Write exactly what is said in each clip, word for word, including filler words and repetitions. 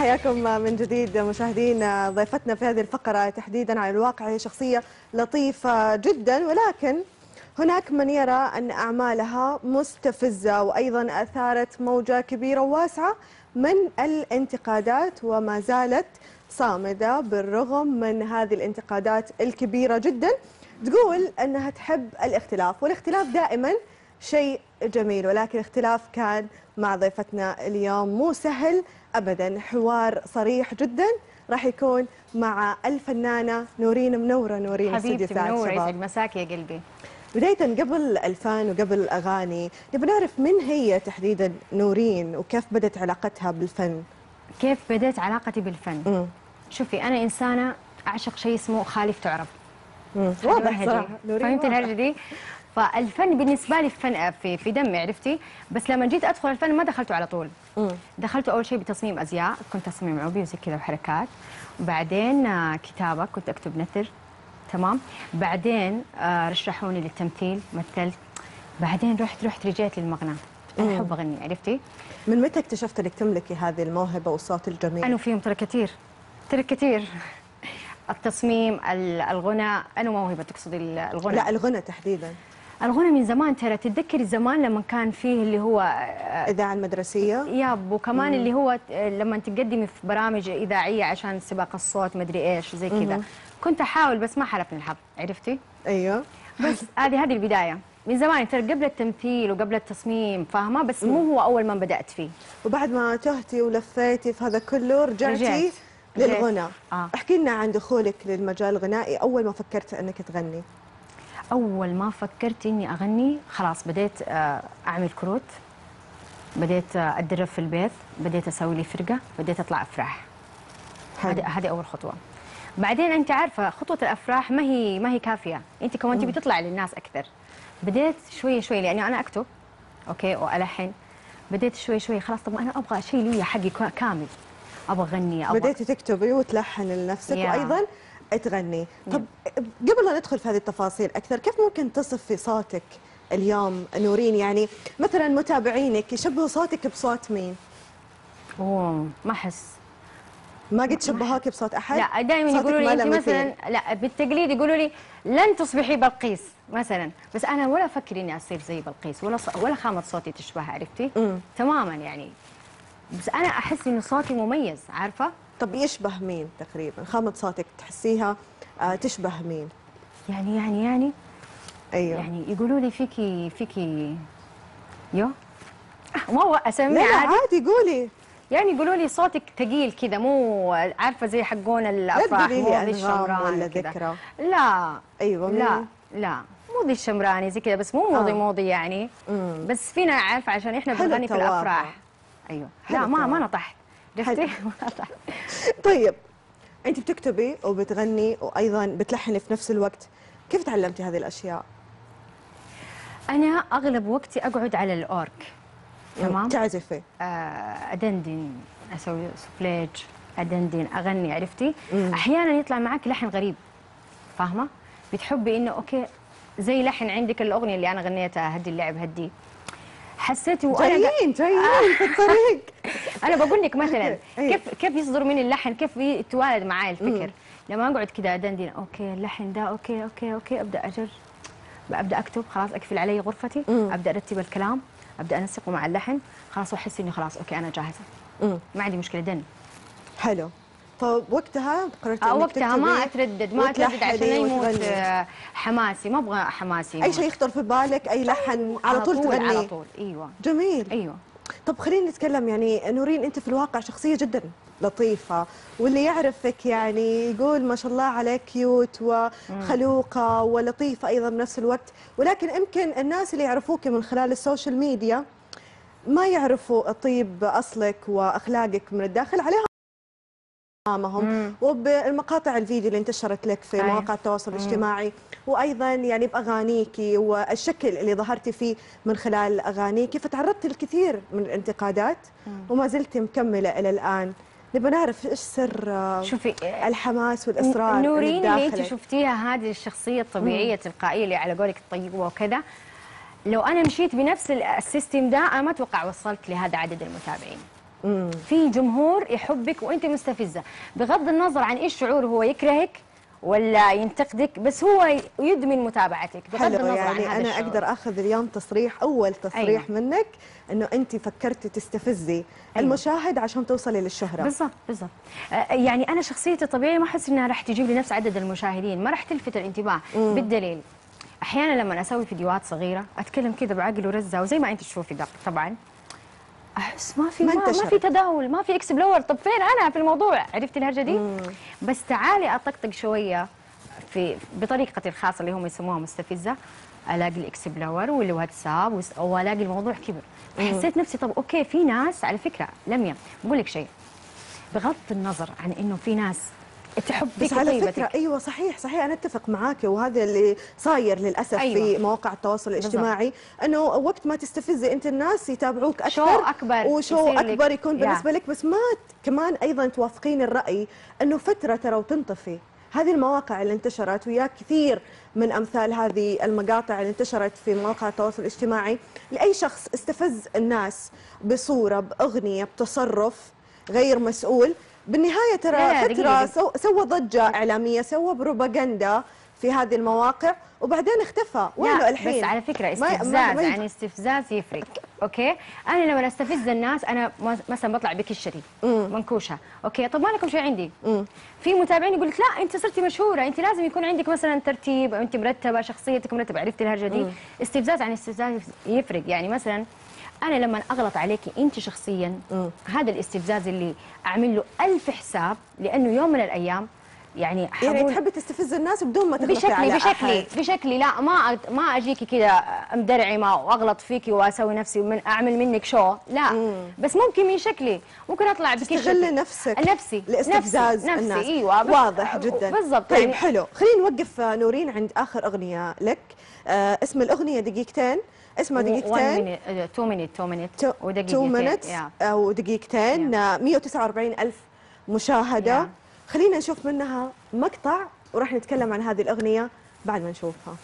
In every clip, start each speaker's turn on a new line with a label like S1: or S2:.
S1: حياكم من جديد مشاهدينا. ضيفتنا في هذه الفقرة تحديدا على الواقع هي شخصية لطيفة جدا، ولكن هناك من يرى أن أعمالها مستفزة وأيضا أثارت موجة كبيرة وواسعة من الانتقادات، وما زالت صامدة بالرغم من هذه الانتقادات الكبيرة جدا. تقول أنها تحب الاختلاف، والاختلاف دائما شيء جميل، ولكن الاختلاف كان مع ضيفتنا اليوم مو سهل أبدا. حوار صريح جدا راح يكون مع الفنانة نورين. منورة نورين
S2: حبيبتي، منورة، يسعد مساك يا قلبي.
S1: بداية قبل الفن وقبل الأغاني نبي نعرف من هي تحديدا نورين وكيف بدت علاقتها بالفن؟
S2: كيف بدأت علاقتي بالفن؟
S1: مم.
S2: شوفي، أنا إنسانة أعشق شيء اسمه خالف تعرف.
S1: واضح صراحة نورين،
S2: فهمت الهرجة دي؟ فالفن بالنسبة لي فن في في دمي، عرفتي؟ بس لما جيت أدخل الفن ما دخلته على طول.
S1: مم.
S2: دخلته أول شيء بتصميم أزياء، كنت تصميم عوبي وزي كذا وحركات. وبعدين آه، كتابة، كنت أكتب نثر. تمام. بعدين آه، رشحوني للتمثيل، مثلت. بعدين رحت رحت رجعت للمغنى. أنا أحب أغني، عرفتي؟
S1: من متى اكتشفت انك تملكي هذه الموهبة والصوت الجميل؟
S2: أنا فيهم ترى كثير، ترى كثير. التصميم، الغنى، أنا موهبة تقصدي الغنى؟
S1: لا، الغنى تحديدا.
S2: الغنى من زمان، ترى تتذكري زمان لما كان فيه اللي هو
S1: إذاعة المدرسية؟
S2: ياب، وكمان مم. اللي هو لما تقدمي في برامج إذاعية عشان سباق الصوت مدري إيش زي كذا. كنت أحاول بس ما حلفني الحظ، عرفتي؟
S1: أيوه.
S2: بس هذه هذه البداية من زمان، ترى قبل التمثيل وقبل التصميم، فاهمة؟ بس مو هو أول ما بدأت فيه.
S1: وبعد ما تهتي ولفيتي في هذا كله رجعتي
S2: رجعت.
S1: للغنى.
S2: آه.
S1: احكي لنا عن دخولك للمجال الغنائي، أول ما فكرت أنك تغني.
S2: أول ما فكرت إني أغني خلاص بديت أعمل كروت، بديت أتدرب في البيت، بديت أسوي لي فرقة، بديت أطلع أفراح. هذه هذه أول خطوة. بعدين أنت عارفة خطوة الأفراح ما هي ما هي كافية، أنت كمان تبي تطلعي للناس أكثر. بديت شوي شوي لأني أنا أكتب أوكي وألحن. بديت شوي شوي خلاص، طب أنا أبغى شيء لي حقي كامل، أبغى أغني. أبغى
S1: بديتي تكتبي وتلحن لنفسك
S2: yeah.
S1: وأيضا تغني. طب قبل لا ندخل في هذه التفاصيل أكثر، كيف ممكن تصفي صوتك اليوم نورين؟ يعني مثلا متابعينك يشبهوا صوتك بصوت مين؟
S2: اوه ما احس.
S1: ما قد شبهوك بصوت احد؟
S2: لا، دائما يقولوا لي انت مثلا، لا بالتقليد يقولوا لي لن تصبحي بلقيس مثلا، بس انا ولا افكر اني اصير زي بلقيس، ولا ص... ولا خامه صوتي تشبهها، عرفتي؟ مم. تماما يعني. بس انا احس انه صوتي مميز، عارفه؟
S1: طب يشبه مين تقريبا؟ خامه صوتك تحسيها آه تشبه مين؟
S2: يعني يعني يعني
S1: ايوه،
S2: يعني يقولوا لي فيكي فيكي يو ما هو اسمي
S1: لا
S2: عادي.
S1: عادي قولي.
S2: يعني يقولوا لي صوتك ثقيل كذا، مو عارفه زي حقون الافراح،
S1: مو
S2: ذي الشمراني
S1: ولا ذكرى.
S2: لا
S1: ايوه
S2: لا لا مو ذي الشمراني زي كذا، بس مو موضي آه. موضي يعني. مم. بس فينا عارفه عشان احنا بنغني في الافراح. ايوه لا ما ما نطحت، عرفتي؟ ما نطحت.
S1: طيب انت بتكتبي وبتغني وايضا بتلحني في نفس الوقت، كيف تعلمتي هذه الاشياء؟
S2: انا اغلب وقتي اقعد على الاورك. تمام.
S1: تعزفي؟
S2: آه ادندن، اسوي سوفليج، ادندن، اغني، عرفتي؟ مم. احيانا يطلع معك لحن غريب، فاهمه؟ بتحبي انه اوكي زي لحن عندك الاغنيه اللي انا غنيتها هدي اللعب هدي، حسيتي وانا
S1: جايين جايين في الطريق.
S2: انا بقول لك مثلا كيف كيف يصدر مني اللحن، كيف يتوالد معي الفكر. مم. لما اقعد كذا ادندن، اوكي اللحن ده اوكي اوكي اوكي ابدا اجر، ابدا اكتب، خلاص اقفل علي غرفتي. مم. ابدا ارتب الكلام، ابدا انسقه مع اللحن، خلاص واحس اني خلاص اوكي انا جاهزه. مم. ما عندي مشكله دن.
S1: حلو. فوقتها قررت
S2: انك وقتها ما اتردد ما اتردد عشان يموت حماسي، ما ابغى حماسي.
S1: اي شيء يخطر في بالك، اي لحن على طول تغني؟
S2: على طول. ايوه
S1: جميل.
S2: ايوه.
S1: طب خلينا نتكلم، يعني نورين انت في الواقع شخصيه جدا لطيفه، واللي يعرفك يعني يقول ما شاء الله عليك كيوت وخلوقه ولطيفه ايضا بنفس الوقت، ولكن يمكن الناس اللي يعرفوك من خلال السوشيال ميديا ما يعرفوا طيب اصلك واخلاقك من الداخل عليها امامهم، وبالمقاطع الفيديو اللي انتشرت لك في مواقع التواصل الاجتماعي، وايضا يعني باغانيكي والشكل اللي ظهرتي فيه من خلال اغانيكي، فتعرضتي للكثير من الانتقادات وما زلت مكمله الى الان. نبغى نعرف ايش سر
S2: شوفي
S1: الحماس والاصرار
S2: نورين اللي انت شفتيها، هذه الشخصيه الطبيعيه التلقائيه اللي على قولك الطيبه وكذا. لو انا مشيت بنفس السيستم ده انا ما اتوقع وصلت لهذا عدد المتابعين.
S1: مم.
S2: في جمهور يحبك وانت مستفزه، بغض النظر عن ايش شعوره، هو يكرهك ولا ينتقدك، بس هو يدمن متابعتك بغض
S1: حلو.
S2: النظر عن
S1: يعني
S2: هذا
S1: انا
S2: الشعور.
S1: اقدر اخذ اليوم تصريح، اول تصريح
S2: أيوة.
S1: منك انه انت فكرتي تستفزي
S2: أيوة.
S1: المشاهد عشان توصلي للشهره.
S2: بالضبط بالضبط. آه، يعني انا شخصيتي طبيعي ما احس انها راح تجيب لي نفس عدد المشاهدين، ما راح تلفت الانتباه.
S1: مم.
S2: بالدليل احيانا لما اسوي فيديوهات صغيره اتكلم كذا بعقل ورزه وزي ما انت تشوفي ده طبعا، احس ما في
S1: ما
S2: ما, ما
S1: انتشرت.
S2: في تداول، ما في اكسبلور. طب فين انا في الموضوع؟ عرفتي الهرجه دي؟
S1: مم.
S2: بس تعالي اطقطق شويه في بطريقتي الخاصه اللي هم يسموها مستفزه، الاقي الاكسبلور والواتساب وس- والاقي الموضوع كبر. حسيت نفسي طب اوكي، في ناس على فكره لميا بقول لك شيء، بغض النظر عن انه في ناس تحبك
S1: بس على
S2: وطيبتك.
S1: فكره ايوه صحيح صحيح انا اتفق معاك، وهذا اللي صاير للاسف
S2: أيوة.
S1: في مواقع التواصل الاجتماعي، انه وقت ما تستفزي انت الناس يتابعوك اكثر،
S2: شو أكبر
S1: وشو
S2: يصير لك.
S1: اكبر يكون
S2: يا.
S1: بالنسبه لك. بس ما ت- كمان ايضا توافقين الراي انه فتره ترى وتنطفي. هذه المواقع اللي انتشرت ويا كثير من امثال هذه المقاطع اللي انتشرت في مواقع التواصل الاجتماعي لاي شخص استفز الناس بصوره، باغنيه، بتصرف غير مسؤول، بالنهايه ترى
S2: لا لا
S1: فتره
S2: دقيقة.
S1: سو سوى ضجه اعلاميه، سوى بروباغندا في هذه المواقع، وبعدين اختفى. وينه
S2: لا
S1: الحين؟
S2: بس على فكره
S1: ما-
S2: استفزاز
S1: ما- ما-
S2: عن استفزاز يفرق. اوكي، انا لما استفز الناس انا م- مثلا بطلع بكشري منكوشه، اوكي، طب ما لكم شيء عندي.
S1: مم.
S2: في متابعين يقول لك لا انت صرتي مشهوره، انت لازم يكون عندك مثلا ترتيب، انت مرتبه، شخصيتك مرتبه، عرفتي الهرجه دي؟ استفزاز عن استفزاز يفرق. يعني مثلا انا لما اغلط عليكي انت شخصيا، هذا الاستفزاز اللي اعمل له ألف حساب، لانه يوم من الايام يعني
S1: يعني
S2: حقول
S1: تحبي تستفز الناس بدون ما تغلطي
S2: بشكلي
S1: على
S2: بشكلي
S1: أحد.
S2: بشكلي لا ما أت- ما اجيكي كذا مدرعمه واغلط فيكي واسوي نفسي من اعمل منك شو، لا.
S1: مم.
S2: بس ممكن من شكلي ممكن اطلع بكشتي
S1: تستغلي نفسك
S2: نفسي
S1: لاستفزاز
S2: نفسي
S1: الناس.
S2: نفسي ايوه بس-
S1: واضح جدا.
S2: بالضبط.
S1: طيب
S2: يعني
S1: حلو، خلينا نوقف آه، نورين عند اخر اغنيه لك. آه اسم الاغنيه دقيقتين، اسمها دقيقتين،
S2: تو مينيت تو مينيت
S1: تو
S2: ودقيقتين
S1: مينتس
S2: yeah.
S1: او دقيقتين، آه، مئة وتسعة وأربعين ألف مشاهده.
S2: Yeah.
S1: خلينا نشوف منها مقطع وراح نتكلم عن هذه الاغنيه بعد ما نشوفها.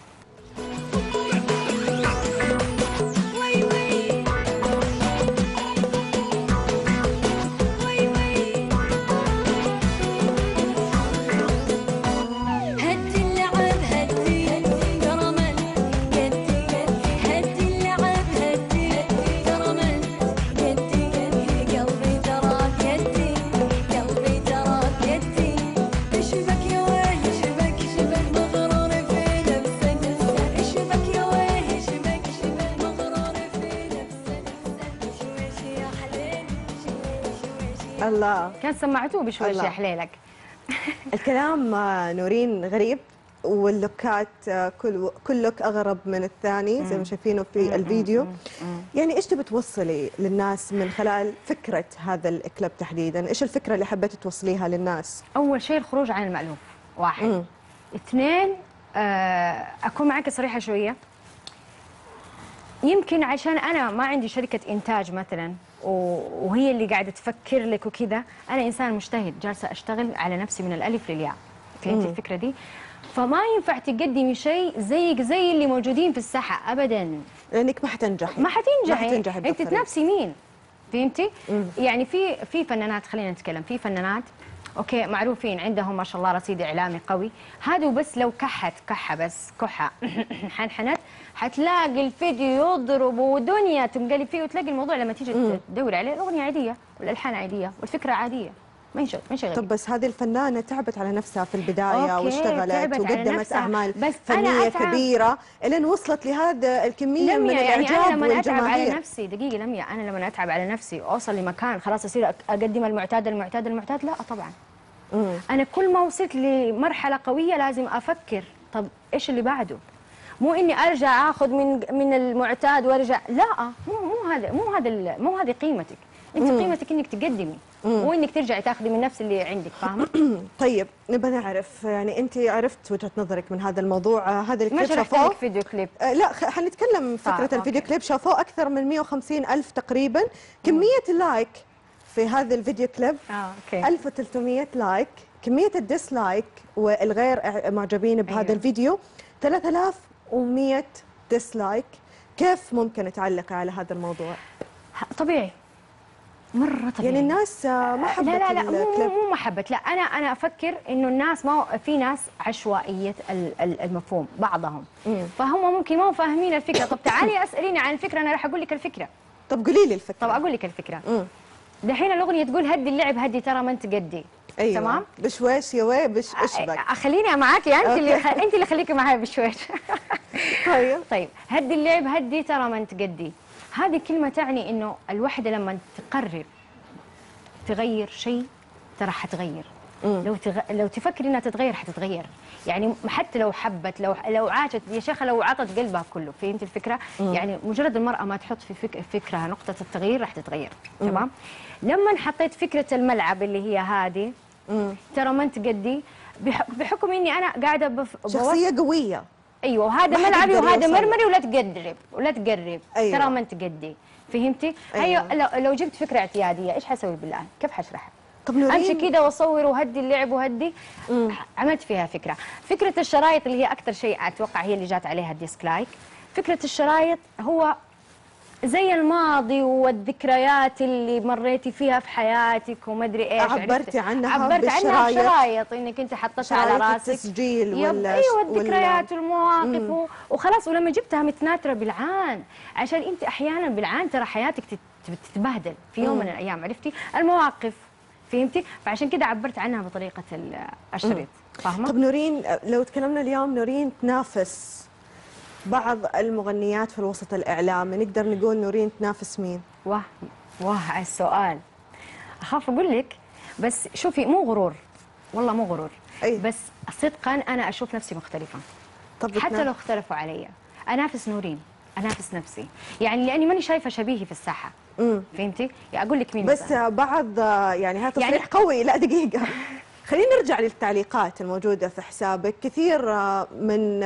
S3: هدي اللعب هدي كرما يدي هدي اللعب هدي كرما يدي قلبي تراك يدي قلبي تراك يدي اشبك يا ويلي اشبك شبك مغرور في نفسك اشبك يا ويلي اشبك شبك مغرور في نفسك شويش يا حليل شويش شويش يا
S1: الله،
S2: كان سمعتوه بشويش
S1: الله.
S2: يا حليلك.
S1: الكلام آه، نورين غريب، واللوكات آه، كل كل لوك اغرب من الثاني زي ما شايفينه في الفيديو. يعني ايش تبي توصلي للناس من خلال فكره هذا الكليب تحديدا؟ ايش الفكره اللي حبيتي توصليها للناس؟
S2: اول شيء الخروج عن المألوف، واحد.
S1: مم.
S2: اثنين، آه اكون معك صريحه شويه، يمكن عشان انا ما عندي شركه انتاج مثلا و- وهي اللي قاعده تفكر لك وكذا، انا انسان مجتهد جالسه اشتغل على نفسي من الالف للياء، فهمتي
S1: مم.
S2: الفكره دي؟ فما ينفع تقدمي شيء زيك زي اللي موجودين في الساحه ابدا،
S1: لانك ما حتنجحي،
S2: ما حتنجحي.
S1: ما حتنجحي
S2: انت
S1: بالطريق.
S2: تنافسي مين؟ فهمتي؟
S1: مم.
S2: يعني في في فنانات، خلينا نتكلم في فنانات اوكي معروفين عندهم ما شاء الله رصيد اعلامي قوي، هذا بس لو كحت كحه بس كحه حنحنت حتلاقي الفيديو يضرب ودنيا تنقلب فيه، وتلاقي الموضوع لما تيجي تدور عليه الاغنيه عاديه والالحان عاديه والفكره عاديه، ما ينشغل ما ينشغل.
S1: طب بس هذه الفنانة تعبت على نفسها في البداية
S2: أوكي،
S1: واشتغلت
S2: تعبت على
S1: وقدمت
S2: نفسها،
S1: أعمال
S2: بس أنا
S1: فنية
S2: أتعب.
S1: كبيرة إلين وصلت لهذا الكمية من
S2: لميا يعني
S1: الإعجاب
S2: انا لما اتعب على
S1: والجماهير.
S2: نفسي، دقيقه لميا، انا لما اتعب على نفسي واوصل لمكان خلاص اصير اقدم المعتاد المعتاد المعتاد، لا طبعا.
S1: مم.
S2: انا كل ما وصلت لمرحله قويه لازم افكر طب ايش اللي بعده، مو اني ارجع اخذ من من المعتاد وارجع، لا مو مو هذا مو هذا ال- مو هذه قيمتك، انت قيمتك انك تقدمي مو انك ترجعي تاخذي من نفس اللي عندك، فاهمه؟
S1: طيب نبغى نعرف، يعني أنت عرفت وجهة نظرك من هذا الموضوع. آه، هذا
S2: ما
S1: الكليب
S2: شرحت
S1: شافوه؟
S2: لك فيديو كليب.
S1: آه، لا خ- حنتكلم فكرة
S2: طيب،
S1: الفيديو
S2: أوكي.
S1: كليب. شافوه أكثر من مئة وخمسين ألف تقريبا. كمية اللايك في هذا الفيديو كليب
S2: اه اوكي.
S1: ألف وثلاثمئة لايك. كمية الديسلايك والغير إع- معجبين بهذا
S2: أيوة.
S1: الفيديو ثلاثة آلاف ومئة ديسلايك. كيف ممكن تعلقي على هذا الموضوع؟
S2: طبيعي مره طبيعي.
S1: يعني الناس آه، ما حبت
S2: لا لا لا مو
S1: الكليب.
S2: مو محبة، لا انا انا افكر انه الناس ما في ناس عشوائيه ال- ال- المفهوم بعضهم،
S1: مم.
S2: فهم ممكن ما هو فاهمين الفكره. طب تعالي اساليني عن الفكره، انا راح اقول لك الفكره.
S1: طب قولي لي الفكره.
S2: طب اقول لك الفكره.
S1: مم.
S2: دحين الاغنيه تقول هدي اللعب هدي ترى ما انت قدي.
S1: ايوه
S2: تمام.
S1: بشويش يا وي بش اشبك.
S2: أ- خليني معاكي انت اللي خ... انت اللي خليكي معايا بشويش.
S1: طيب
S2: طيب هدي اللعب هدي ترى ما انت قدي، هذه كلمه تعني انه الوحده لما تقرر تغير شيء ترى حتغير.
S1: مم.
S2: لو تغ... لو تفكر انها تتغير حتتغير، يعني حتى لو حبت، لو لو عاشت يا شيخه، لو عطت قلبها كله، فهمت الفكره؟
S1: مم.
S2: يعني مجرد المراه ما تحط في فك... فكرها نقطه التغيير راح تتغير. تمام. لما حطيت فكره الملعب اللي هي هذه
S1: مم.
S2: ترى ما انت قدي، بح... بحكم اني انا قاعده بف...
S1: شخصيه قويه.
S2: ايوه وهذا
S1: ما حد
S2: ملعبي
S1: يقدر
S2: وهذا
S1: يوصل.
S2: مرمري ولا تقرب ولا تقرب.
S1: أيوة.
S2: ترى ما انت قدي، فهمتي؟
S1: أيوة.
S2: هي لو, لو جبت فكره اعتياديه ايش حسوي بالله؟ كيف حشرحها؟
S1: طب نورين
S2: امشي كده واصور وهدي اللعب وهدي.
S1: مم.
S2: عملت فيها فكره. فكره الشرايط اللي هي اكثر شيء اتوقع هي اللي جات عليها الديسك لايك. فكره الشرايط هو زي الماضي والذكريات اللي مريتي فيها في حياتك وما ادري ايش.
S1: عبرتي
S2: عرفتي؟
S1: عنها
S2: عبرت عنها
S1: بالشرايط.
S2: بشرايط انك انت حطيتها على
S1: شرايط
S2: راسك.
S1: التسجيل
S2: يب-
S1: ولا
S2: ايوه
S1: ولا-
S2: الذكريات والمواقف و- وخلاص. ولما جبتها متناثره بالعان، عشان انت احيانا بالعان ترى حياتك تت- تتبهدل في يوم من الايام، عرفتي؟ المواقف، فهمتي؟ فعشان كده عبرت عنها بطريقه ال- الشريط. فاهمه؟
S1: طب نورين لو تكلمنا اليوم، نورين تنافس بعض المغنيات في الوسط الإعلامي، نقدر نقول نورين تنافس مين؟
S2: واه واه على السؤال، اخاف اقول لك بس شوفي مو غرور، والله مو غرور.
S1: أي.
S2: بس صدقا انا اشوف نفسي مختلفه.
S1: طب
S2: حتى
S1: بتنا-
S2: لو اختلفوا علي انافس نورين، انافس نفسي، يعني لاني ماني شايفه شبيهي في الساحه.
S1: مم.
S2: فهمتي؟ يعني اقول لك مين
S1: بس
S2: مثلاً.
S1: بعض يعني هذا تصريح
S2: يعني-
S1: قوي. لا دقيقة، خلينا نرجع للتعليقات الموجودة في حسابك. كثير من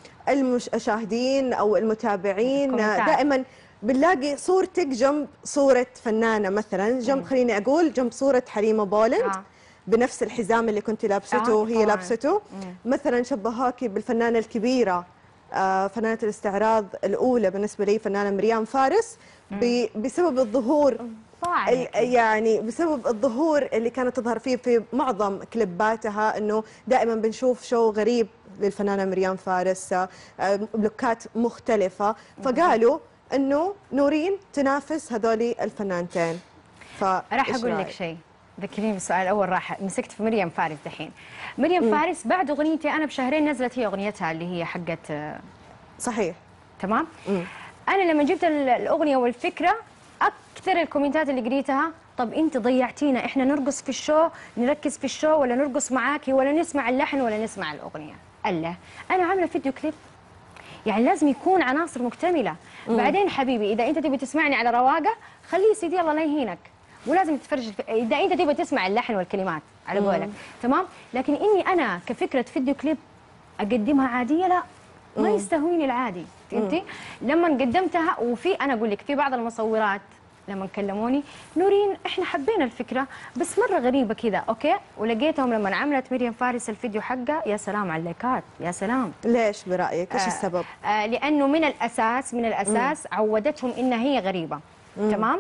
S1: المشاهدين أو المتابعين
S2: كومنتات.
S1: دائما بنلاقي صورتك جنب صورة فنانة، مثلا جنب خليني أقول جنب صورة حليمة بولند
S2: آه.
S1: بنفس الحزام اللي كنت لابسته
S2: آه،
S1: وهي
S2: طبعاً.
S1: لابسته. مثلا شبهاكي بالفنانة الكبيرة آه، فنانة الاستعراض الأولى بالنسبة لي فنانة مريم فارس، ب- بسبب الظهور
S2: الله
S1: ال-
S2: عليك.
S1: يعني بسبب الظهور اللي كانت تظهر فيه في معظم كليباتها، انه دائما بنشوف شو غريب للفنانه مريم فارس، آه، بلوكات مختلفه، فقالوا انه نورين تنافس هذولي الفنانتين. ف
S2: راح
S1: إيش
S2: اقول لك
S1: رأيك؟
S2: شيء، ذكريني بالسؤال اول. راح مسكت في مريم فارس دحين. مريم فارس بعد اغنيتي انا بشهرين نزلت هي اغنيتها اللي هي حقت آه،
S1: صحيح.
S2: تمام.
S1: مم.
S2: انا لما جبت ال- الاغنيه والفكره، اكثر الكومنتات اللي قريتها طب انت ضيعتينا، احنا نرقص في الشو، نركز في الشو ولا نرقص معاكي ولا نسمع اللحن ولا نسمع الاغنيه؟ الله، انا عامله فيديو كليب، يعني لازم يكون عناصر مكتمله. مم. بعدين حبيبي اذا انت تبي تسمعني على رواقه خليه سيدي الله لا يهينك، ولازم تتفرج الف... اذا انت تبي تسمع اللحن والكلمات على قولك، تمام. لكن اني انا كفكره فيديو كليب اقدمها عاديه، لا ما يستهويني العادي، فهمتي؟ لما قدمتها، وفي انا اقول لك في بعض المصورات لما كلموني نورين احنا حبينا الفكره بس مره غريبه كذا، اوكي، ولقيتهم لما عملت مريم فارس الفيديو حقها يا سلام على اللايكات، يا سلام.
S1: ليش برايك؟ ايش
S2: آه
S1: السبب؟
S2: آه لانه من الاساس من الاساس مم. عودتهم انها هي غريبه، مم. تمام.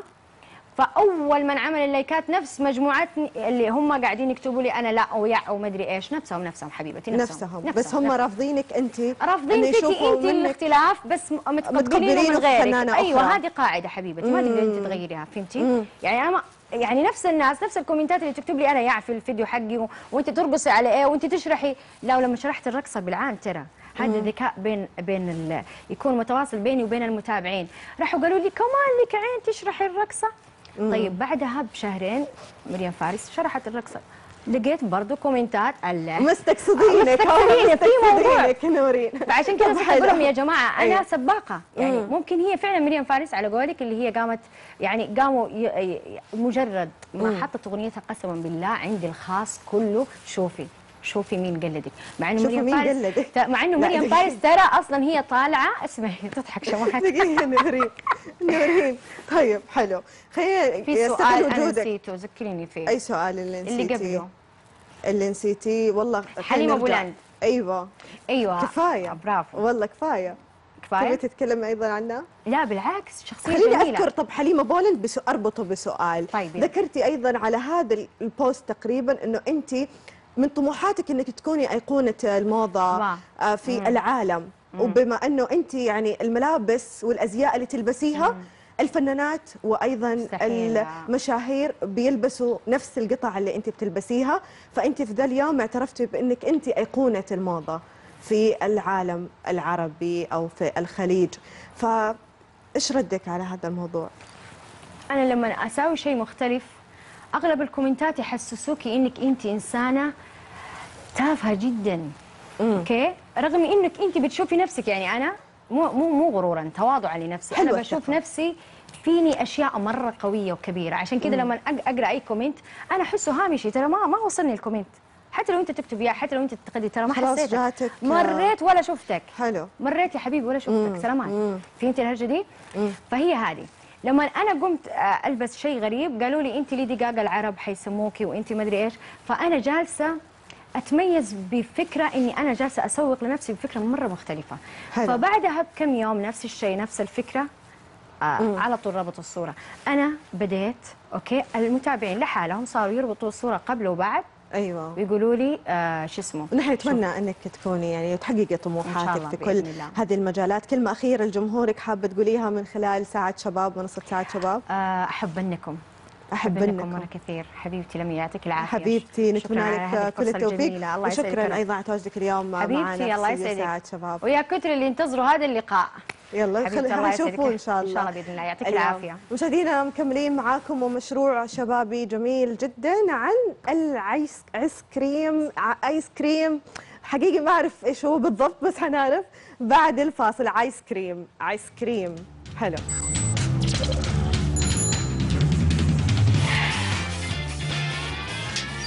S2: فاول من عمل اللايكات نفس مجموعتني اللي هم قاعدين يكتبوا لي انا لا ويا وما ادري ايش، نفسهم نفسهم حبيبتي نفسهم,
S1: نفسهم. بس هم رافضينك انت،
S2: رافضين فيكي انت الاختلاف بس متقبلينه من غيرك. ايوه هذه قاعده حبيبتي ما تقدرين انت تغيريها، فهمتي؟ يعني انا يعني نفس الناس نفس الكومنتات اللي تكتب لي انا يا في الفيديو حقي و... وانت ترقصي على ايه وانت تشرحي، لا ولما شرحت الرقصه بالعام ترى هذا ذكاء بين بين ال... يكون متواصل بيني وبين المتابعين. راحوا قالوا لي كمان لك عين تشرحي الرقصه. مم. طيب بعدها بشهرين مريم فارس شرحت الرقصه، لقيت برضو كومنتات الله
S1: مستقصدينك
S2: مستقصدينك في موضوع
S1: نورين.
S2: فعشان كذا صرت اقول لهم يا جماعه انا سباقه، يعني
S1: مم.
S2: ممكن هي فعلا مريم فارس على قولك اللي هي قامت يعني قاموا ي... ي... مجرد ما
S1: مم.
S2: حطت اغنيتها قسما بالله عندي الخاص كله شوفي شوفي مين قلدك، مع انه
S1: شوفي
S2: مريم
S1: مين
S2: فارس
S1: قلدك.
S2: مع انه مريم فارس ترى اصلا هي طالعه اسمها تضحك شمعت
S1: دقيقة نورين نورين. طيب حلو، خلينا
S2: في سؤال انا نسيته ذكريني فيه.
S1: اي سؤال اللي نسيتيه؟
S2: اللي قبله
S1: اللي نسيتيه والله.
S2: حليمة بولند.
S1: ايوه
S2: ايوه
S1: كفايه،
S2: برافو
S1: والله كفايه.
S2: كفايه.
S1: تبي تتكلم ايضا عنها؟
S2: لا بالعكس، شخصيه
S1: خليني
S2: جميله.
S1: اذكر. طب حليمه بولند بس اربطه بسؤال.
S2: طيب يلا.
S1: ذكرتي ايضا على هذا البوست تقريبا انه انت من طموحاتك انك تكوني ايقونه الموضه
S2: واو.
S1: آه، في
S2: مم.
S1: العالم.
S2: مم.
S1: وبما انه انت يعني الملابس والازياء اللي تلبسيها
S2: مم.
S1: الفنانات وايضا
S2: مستحيل.
S1: المشاهير بيلبسوا نفس القطع اللي انت بتلبسيها، فانت في ذا اليوم اعترفتي بانك انت ايقونه الموضه في العالم العربي او في الخليج. فايش ردك على هذا الموضوع؟
S2: انا لما اسوي شيء مختلف اغلب الكومنتات يحسسوكي انك انت انسانه تافهه جدا.
S1: مم.
S2: اوكي، رغم انك انت بتشوفي نفسك، يعني انا مو مو مو غرورا، تواضعا لنفسي، انا
S1: حلوة
S2: بشوف
S1: الثقة.
S2: نفسي فيني اشياء مره قويه وكبيره. عشان كذا لما أق- اقرا اي كومنت انا احسه هامشي، ترى ما ما وصلني الكومنت، حتى لو انت تكتب اياه، حتى لو انت تقدي، ترى ما
S1: خلاص
S2: حسيتك،
S1: جاتك.
S2: مريت ولا شفتك.
S1: حلو.
S2: مريت يا حبيبي ولا
S1: مم.
S2: شفتك، سلامات.
S1: مم.
S2: فهمتي الهرجه دي؟
S1: مم.
S2: فهي هذه. لما انا قمت آه، البس شيء غريب قالوا لي انت ليدي جاجا العرب حيسموكي وانت ما ادري ايش، فانا جالسه اتميز بفكره اني انا جالسه اسوق لنفسي بفكره مره مختلفه.
S1: حلو.
S2: فبعدها بكم يوم نفس الشيء، نفس الفكره، آه على طول ربطوا الصوره. انا بديت اوكي، المتابعين لحالهم صاروا يربطوا الصوره قبل وبعد
S1: ايوه.
S2: ويقولوا لي آه شو اسمه.
S1: ونحن نتمنى انك تكوني يعني وتحققي
S2: إن شاء
S1: طموحاتك
S2: الله
S1: في
S2: بإذن
S1: كل
S2: الله.
S1: هذه المجالات. كلمه اخيره لجمهورك حابه تقوليها من خلال ساعه شباب، منصه ساعه شباب؟
S2: آه احب انكم
S1: احب
S2: أحبنكم
S1: انكم.
S2: مرة كثير حبيبتي، لم يعطيك العافية.
S1: حبيبتي
S2: شكراً
S1: نتمنى
S2: على هذه
S1: لك كل
S2: الفرصة
S1: التوفيق،
S2: الجميلة. الله يسعدك يا
S1: وشكرا
S2: رب.
S1: ايضا على تواجدك اليوم معنا
S2: حبيبتي الله
S1: في استديو
S2: يسعدك.
S1: ساعه شباب.
S2: ويا كثر اللي ينتظروا هذا اللقاء.
S1: يلا
S2: حبيبتي
S1: خلينا
S2: الله يسعدك.
S1: نشوفه ان شاء الله.
S2: ان شاء الله باذن الله. يعطيك
S1: اليوم.
S2: العافية.
S1: مشاهدينا مكملين معاكم ومشروع شبابي جميل جدا عن الايس ايس كريم. ع- ايس كريم حقيقي ما اعرف ايش هو بالضبط، بس حنعرف بعد الفاصل. ايس كريم ايس كريم حلو.